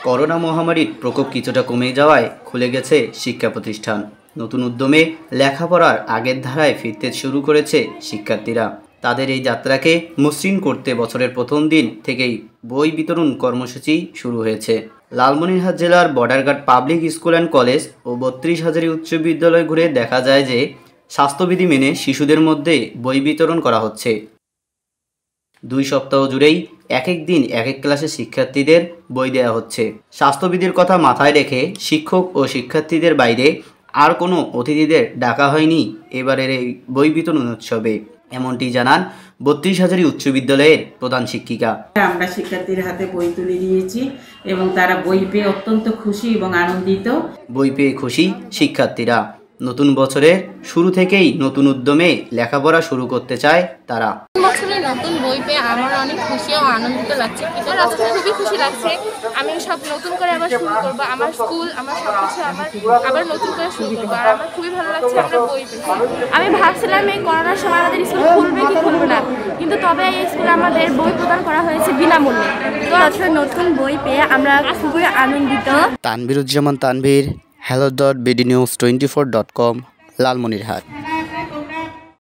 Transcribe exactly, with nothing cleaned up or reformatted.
Corona মহামারীর প্রকোপ কিছুটা কমে যাওয়ায় খুলে গেছে শিক্ষা প্রতিষ্ঠান। নতুন উদ্যমে লেখাপড়ার আগের ধারায় ফিরতে শুরু করেছে শিক্ষার্থীরা। তাদের এই যাত্রাকে মসৃণ করতে বছরের প্রথম দিন থেকেই বই বিতরণ কর্মসূচি শুরু হয়েছে। লালমনিরহাট জেলার বর্ডারঘাট পাবলিক স্কুল অ্যান্ড কলেজ ও বত্রিশ হাজারি উচ্চ বিদ্যালয় ঘুরে দেখা যায় যে স্বাস্থ্যবিধি মেনে শিশুদের মধ্যে বই বিতরণ করা হচ্ছে। দুই সপ্তাহ জুড়েই এক এক দিন এক এক ক্লাসের শিক্ষার্থীদের বই দেওয়া হচ্ছে। স্বাস্থ্যবিধির কথা মাথায় রেখে শিক্ষক ও শিক্ষার্থীদের বাইরে আর কোনো অতিথিদের ডাকা হয়নি এবারের এই বই বিতরণ উৎসবে, এমনটি জানান বত্রিশ হাজারি উচ্চ বিদ্যালয়ের প্রধান শিক্ষিকা। আমরা শিক্ষার্থীর হাতে বই তুলে দিয়েছি এবং তারা বই পেয়ে অত্যন্ত খুশি এবং আনন্দিত। বই পেয়ে খুশি শিক্ষার্থীরা। নতুন বছরের শুরু থেকেই নতুন উদ্যমে লেখাপড়া শুরু করতে চায় তারা। বছরে নতুন বই পেয়ে আমার অনেক খুশি ও আনন্দিত লাগছে। এবার আজকে খুবই খুশি লাগছে। আমি সব নতুন করে আবার শুরু করব, আমার স্কুল আমার সব কিছু আবার আবার নতুন করে শুরু করবো। আর আমার খুবই ভালো লাগছে আমরা বই পেয়েছি। আমি ভাবছিলাম এই করোনার সময় আমাদের স্কুল খুলবে কি খুলবে না, কিন্তু তবে এই স্কুলে আমাদের বই প্রদান করা হয়েছে বিনামূল্যে। তো আজকে নতুন বই পেয়ে আমরা খুবই আনন্দিত। Tanveeruzzaman Tanvir, hello dot BD news twenty four dot com, Lalmonirhat.